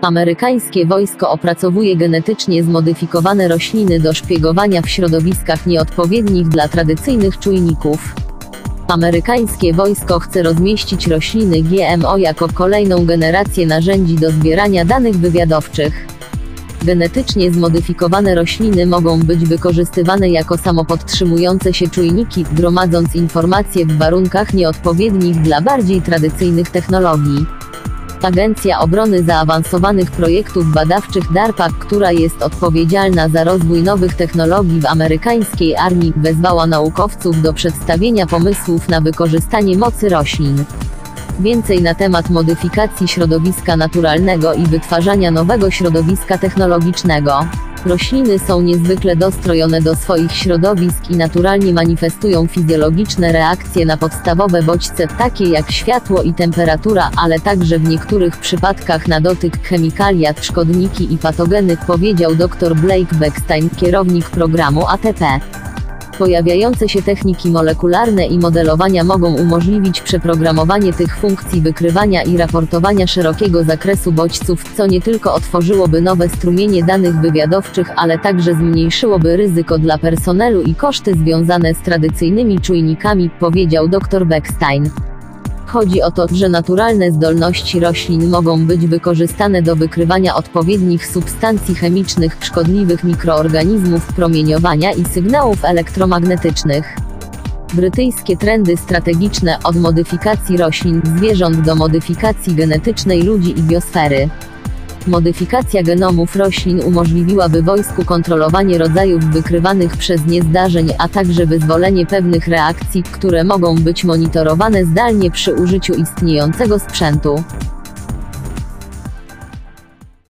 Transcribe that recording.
Amerykańskie wojsko opracowuje genetycznie zmodyfikowane rośliny do szpiegowania w środowiskach nieodpowiednich dla tradycyjnych czujników. Amerykańskie wojsko chce rozmieścić rośliny GMO jako kolejną generację narzędzi do zbierania danych wywiadowczych. Genetycznie zmodyfikowane rośliny mogą być wykorzystywane jako samopodtrzymujące się czujniki, gromadząc informacje w warunkach nieodpowiednich dla bardziej tradycyjnych technologii. Agencja Obrony Zaawansowanych Projektów Badawczych DARPA, która jest odpowiedzialna za rozwój nowych technologii w amerykańskiej armii, wezwała naukowców do przedstawienia pomysłów na wykorzystanie mocy roślin. Więcej na temat modyfikacji środowiska naturalnego i wytwarzania nowego środowiska technologicznego. Rośliny są niezwykle dostrojone do swoich środowisk i naturalnie manifestują fizjologiczne reakcje na podstawowe bodźce, takie jak światło i temperatura, ale także w niektórych przypadkach na dotyk, chemikalia, szkodniki i patogeny, powiedział dr Blake Beckstein, kierownik programu ATP. Pojawiające się techniki molekularne i modelowania mogą umożliwić przeprogramowanie tych funkcji wykrywania i raportowania szerokiego zakresu bodźców, co nie tylko otworzyłoby nowe strumienie danych wywiadowczych, ale także zmniejszyłoby ryzyko dla personelu i koszty związane z tradycyjnymi czujnikami, powiedział dr Beckstein. Chodzi o to, że naturalne zdolności roślin mogą być wykorzystane do wykrywania odpowiednich substancji chemicznych, szkodliwych mikroorganizmów, promieniowania i sygnałów elektromagnetycznych. Brytyjskie trendy strategiczne: od modyfikacji roślin, zwierząt do modyfikacji genetycznej ludzi i biosfery. Modyfikacja genomów roślin umożliwiłaby wojsku kontrolowanie rodzajów wykrywanych przez nie zdarzeń, a także wyzwolenie pewnych reakcji, które mogą być monitorowane zdalnie przy użyciu istniejącego sprzętu.